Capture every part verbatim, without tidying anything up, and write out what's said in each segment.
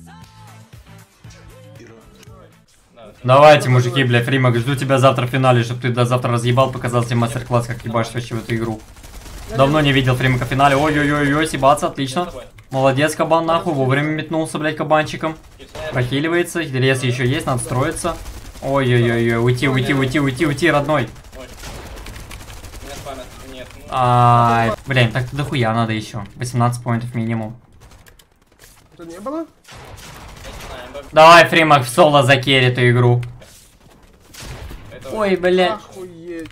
Давайте, мужики, бля, Фримак, жду тебя завтра в финале, чтобы ты до завтра разъебал, показал тебе мастер-класс, как ебашь вообще в эту игру. Давно не видел Фримака в финале. Ой-ой-ой-ой, съебаться, отлично. Молодец, кабан, нахуй, вовремя метнулся, блядь, кабанчиком. Прохиливается, лес еще есть, надо строиться. Ой-ой-ой-ой, уйти, уйти, уйти, уйти, уйти, родной. Ай, блин, так-то дохуя надо еще. восемнадцать поинтов минимум. Это не было? Давай, Фримак, в соло закерри эту игру. Ой, блядь. Охуеть.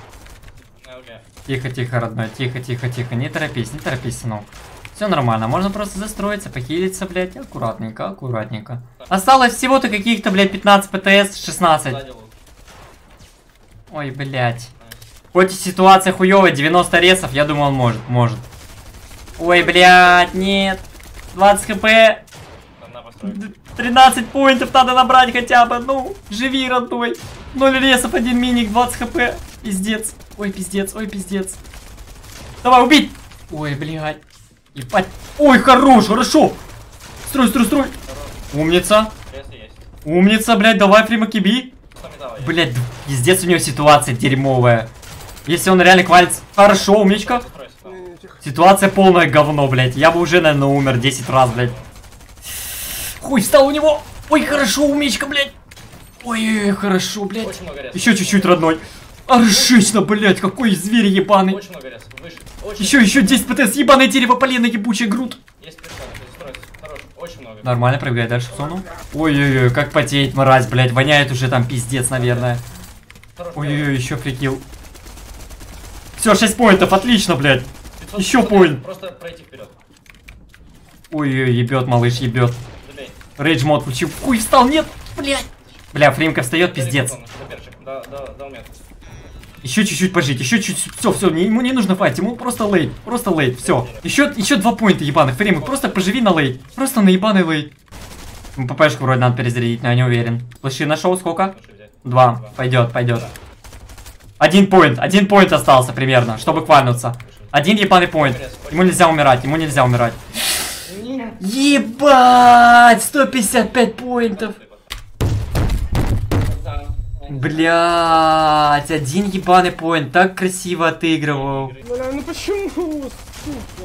Тихо, тихо, родной, тихо, тихо, тихо. Не торопись, не торопись, сынок. Все нормально, можно просто застроиться, похилиться, блядь, аккуратненько, аккуратненько. Осталось всего-то каких-то, блядь, пятнадцать ПТС, шестнадцать. Ой, блядь. Хоть и ситуация хуёвая, девяносто ресов, я думал, он может, может. Ой, блядь, нет. двадцать хп. тринадцать поинтов надо набрать хотя бы, ну, живи, родной. ноль ресов, один миник, двадцать хп. Пиздец. Ой, пиздец, ой, пиздец. Давай, убить. Ой, блядь. Ебать. Ой, хорош, хорошо. Строй, строй, строй. Умница. Умница, блядь, давай, Фримаки, би. Блядь, пиздец, у него ситуация дерьмовая. Если он реально квалится. Хорошо, умничка. Ситуация полное говно, блядь. Я бы уже, наверное, умер десять раз, блядь. Хуй встал у него. Ой, хорошо, умничка, блядь. Ой, хорошо, блядь. Еще чуть-чуть, родной. Аршично, блядь, какой зверь ебаный. Очень много рез. Выше. Очень еще, еще десять ПТС, ебаное дерево, полено, ебучий груд. Есть хорош, очень много. Нормально, пробегай дальше в зону. Ой-ой-ой, как потеет мразь, блядь, воняет уже там пиздец, наверное. Ой-ой-ой, еще фрикил. Все, шесть поинтов, отлично, блядь. Еще поинт. Просто пройти вперед. Ой-ой-ой, ебет, малыш, ебет. Рейдж мод включил. Хуй встал, нет, блядь. Бля, Фримка встает, пиздец. Да, да, да, еще чуть-чуть пожить, еще чуть-чуть. Все, все, ему не нужно файт, ему просто лейт, просто лейт, все. Еще, еще два поинта ебаных, Фримак, просто поживи на лейт. Просто на ебаный лейт. ППшку вроде надо перезарядить, но я не уверен. Флеши нашел, сколько? Два. Пойдет, пойдет. Один поинт, один поинт остался примерно, чтобы квальнуться. Один ебаный поинт. Ему нельзя умирать, ему нельзя умирать. Ебать, сто пятьдесят пять поинтов. Блять, один ебаный поинт, так красиво отыгрывал. Бля, ну почему?